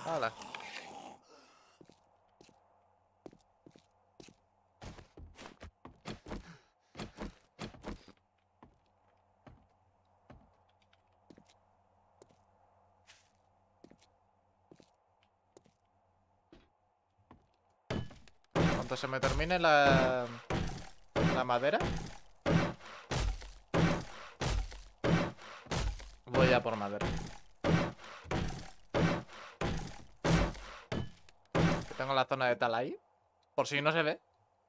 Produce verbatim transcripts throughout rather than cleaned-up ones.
Hala. Cuando se me termine la, la madera, voy a por madera. Que tengo la zona de tal ahí, por si no se ve.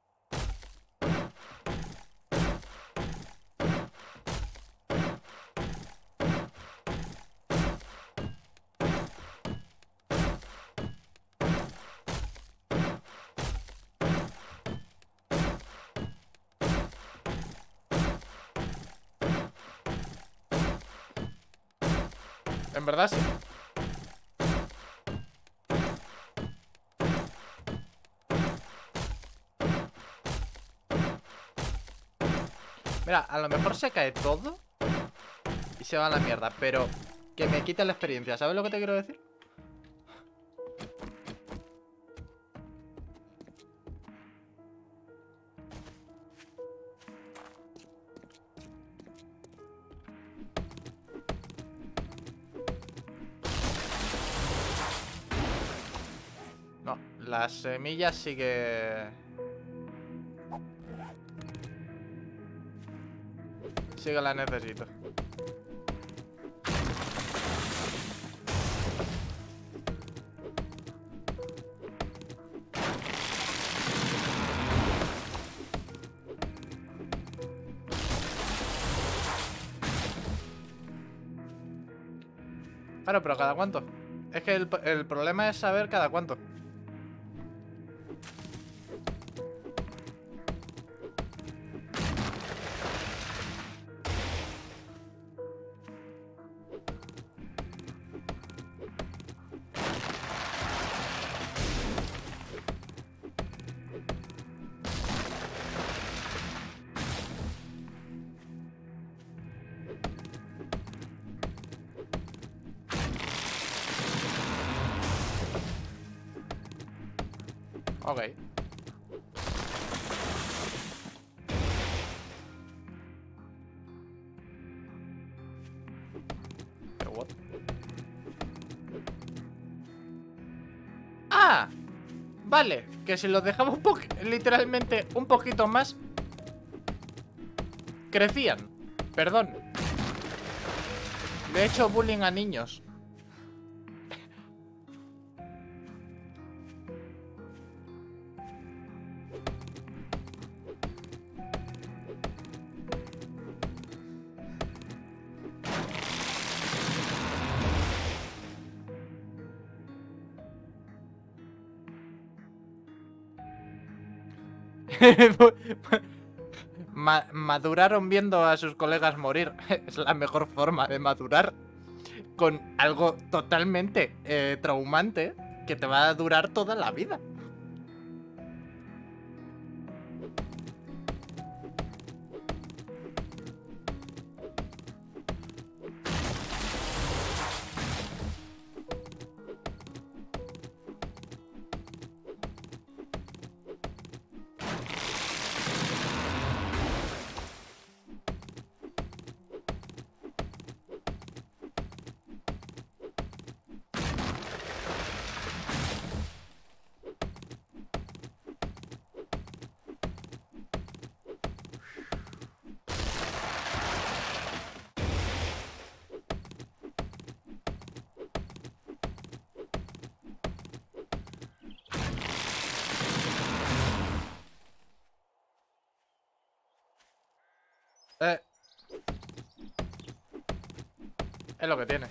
En verdad sí. Mira, a lo mejor se cae todo y se va a la mierda, pero que me quite la experiencia. ¿Sabes lo que te quiero decir? No, las semillas sí que... Sí que las necesito. Claro, pero ¿cada cuánto? Es que el, el problema es saber cada cuánto. Ok. Pero what? ¡Ah! Vale, que si los dejamos un poco, literalmente un poquito más, crecían. Perdón. Le he hecho bullying a niños. Ma maduraron viendo a sus colegas morir. Es la mejor forma de madurar. Con algo totalmente eh, traumante que te va a durar toda la vida. Eh, es lo que tiene.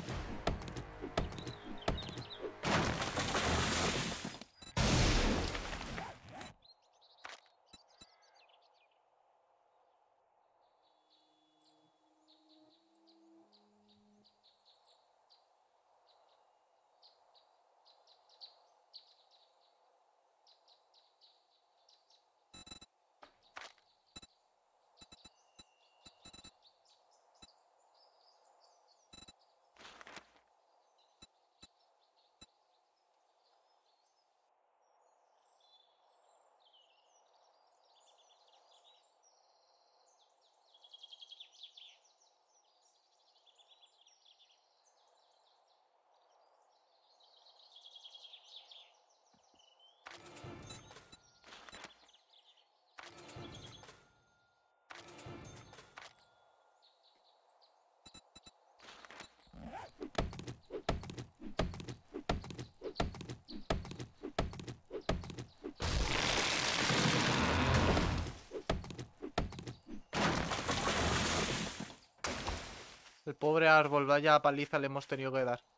El pobre árbol, vaya paliza le hemos tenido que dar.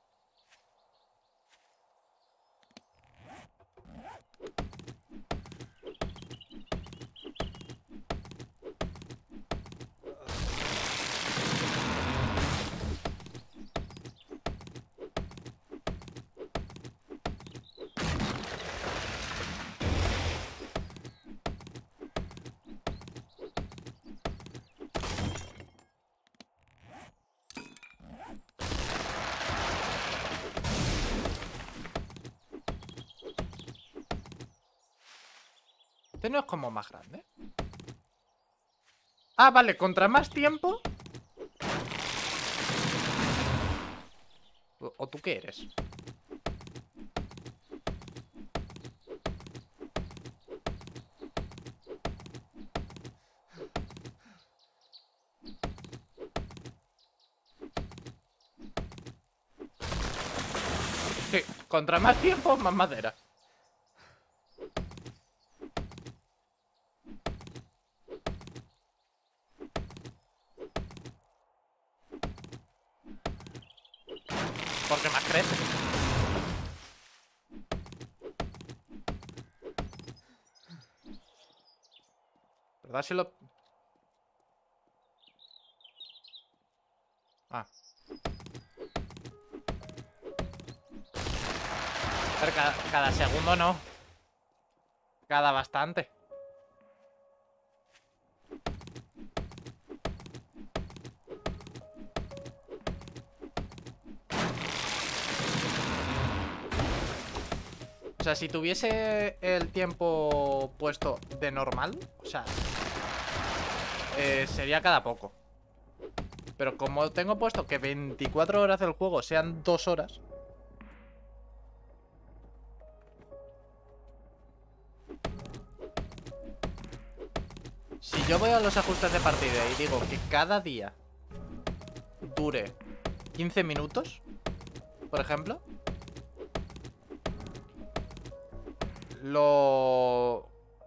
Este no es como más grande. Ah, vale, contra más tiempo. ¿O, o tú qué eres? Sí, contra más tiempo, más madera. Porque más crece. ¿Verdad si lo...? Ah. Pero cada, cada segundo no. Cada bastante. O sea, si tuviese el tiempo puesto de normal, o sea, eh, sería cada poco. Pero como tengo puesto que veinticuatro horas del juego sean dos horas... Si yo voy a los ajustes de partida y digo que cada día dure quince minutos, por ejemplo, lo...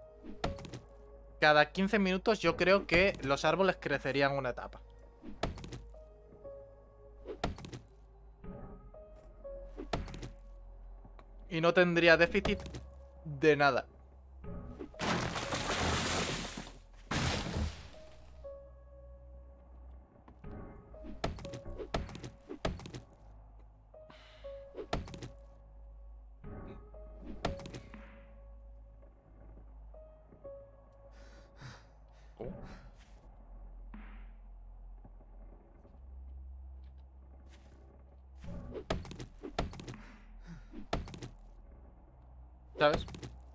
Cada quince minutos yo creo que los árboles crecerían una etapa. Y no tendría déficit de nada. ¿Cómo? ¿Sabes?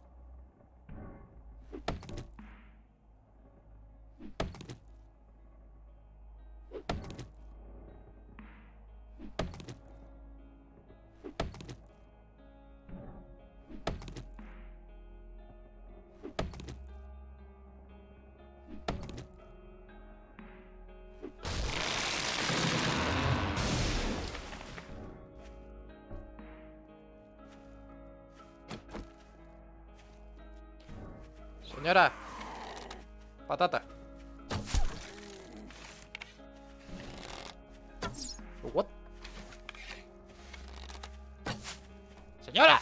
Señora. Patata. What? Señora.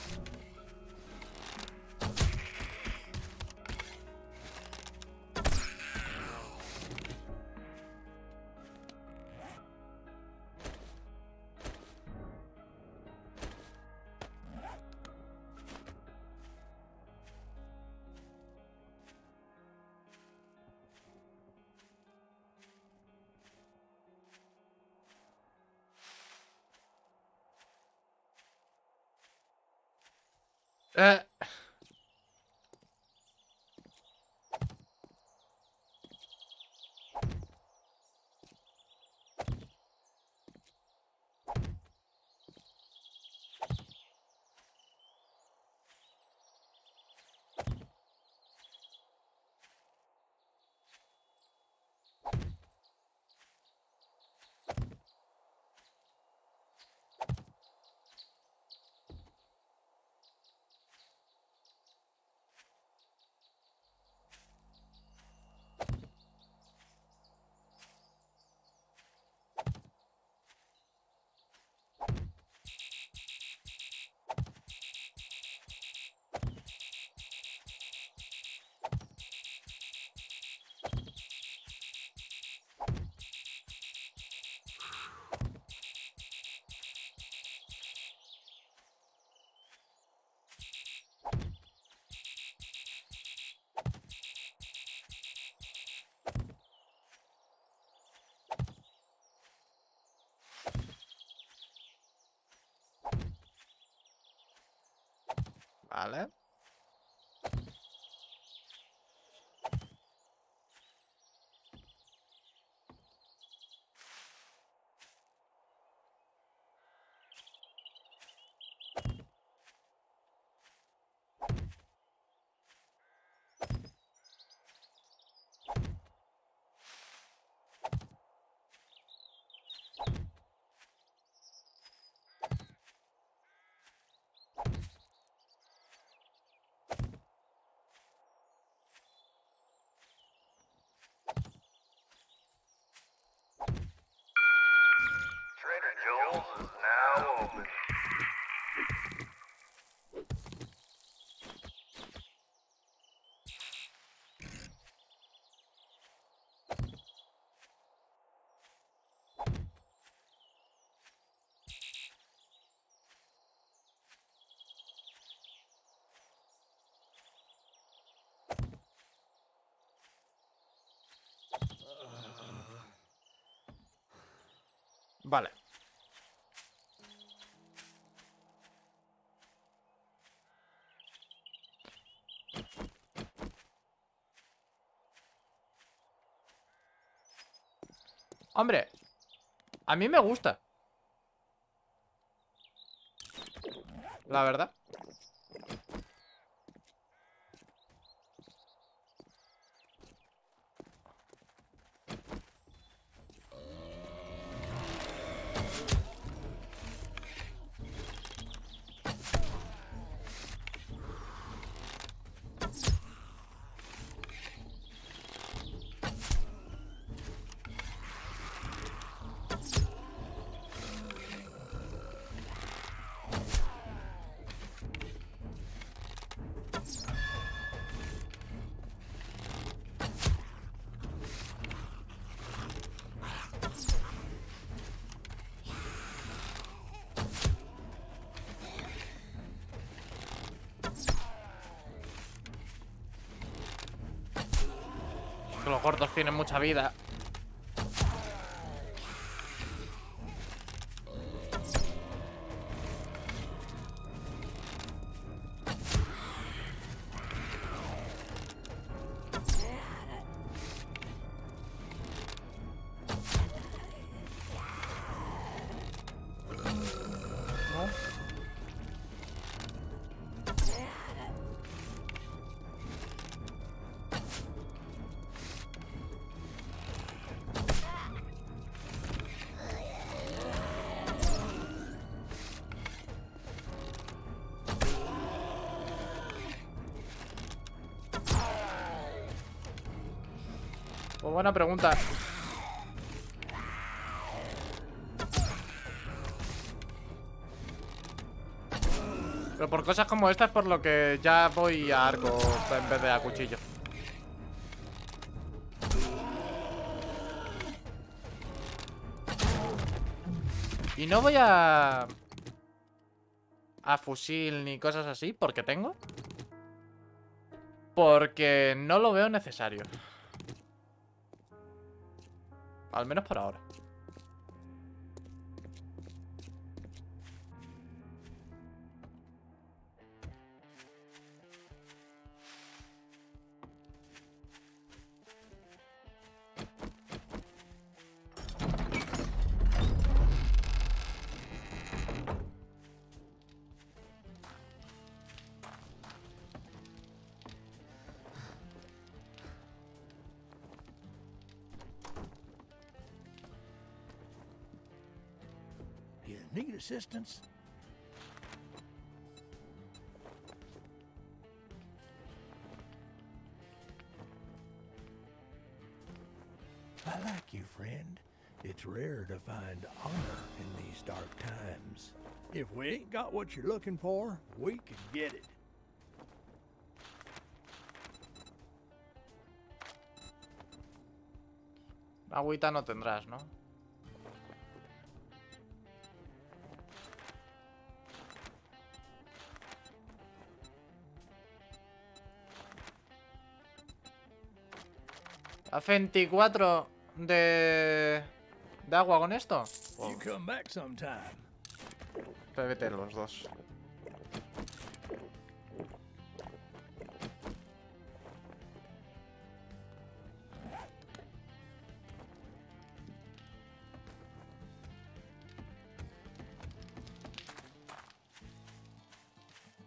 Eh... Vale. Trader Joel's is now open. Vale. Hombre, a mí me gusta, la verdad. Que los gordos tienen mucha vida. ¿No? Pues buena pregunta. Pero por cosas como estas, por lo que ya voy a arco en vez de a cuchillo. Y no voy a... a fusil ni cosas así, porque tengo. Porque no lo veo necesario. Al menos por ahora. You need assistance? I like you, friend. It's rare to find honor in these dark times. If we ain't got what you're looking for, we can get it. Agüita no tendrás, ¿no? A veinticuatro de... de agua con esto. Oh, You come back sometime. P V T los dos.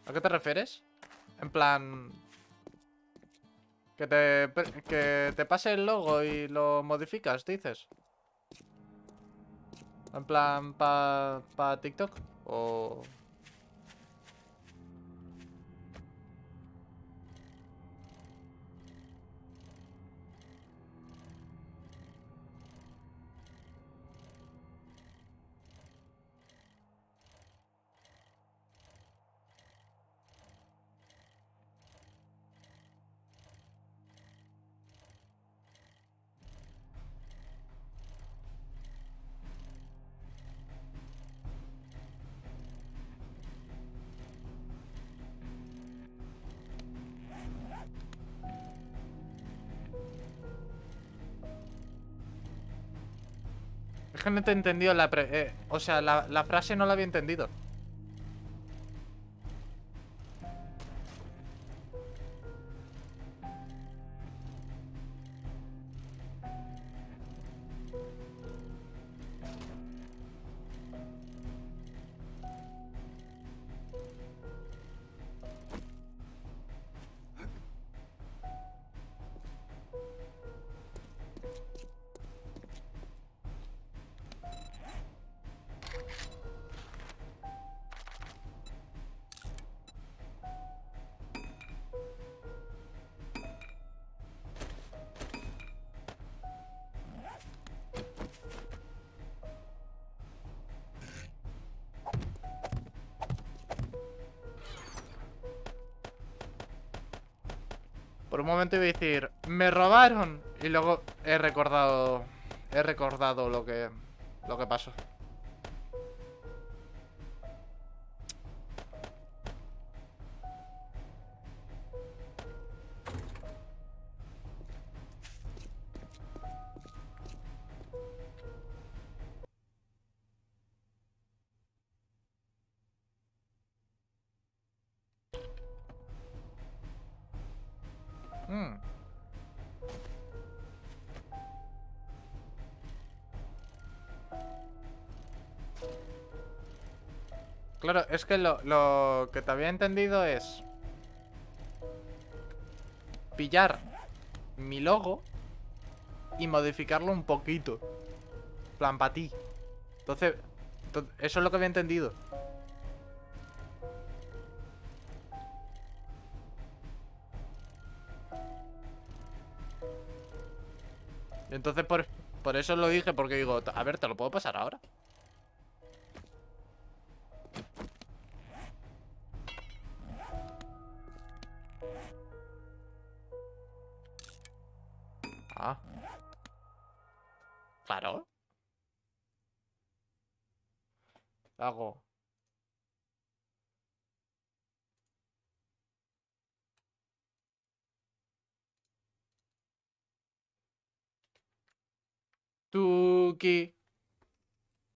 ¿A qué te refieres? En plan... Que te, que te pase el logo y lo modificas, dices. En plan, para pa TikTok. O... Es que no te he entendido la... Pre eh, o sea, la, la frase no la había entendido. Por un momento iba a decir, ¡me robaron! Y luego he recordado... He recordado lo que... Lo que pasó. Mm. Claro, es que lo, lo que te había entendido es... Pillar mi logo y modificarlo un poquito. Plan, para ti. Entonces, to- eso es lo que había entendido. Y entonces por, por eso lo dije, porque digo, a ver, ¿te lo puedo pasar ahora? Ah. Claro. Hago. Tuki.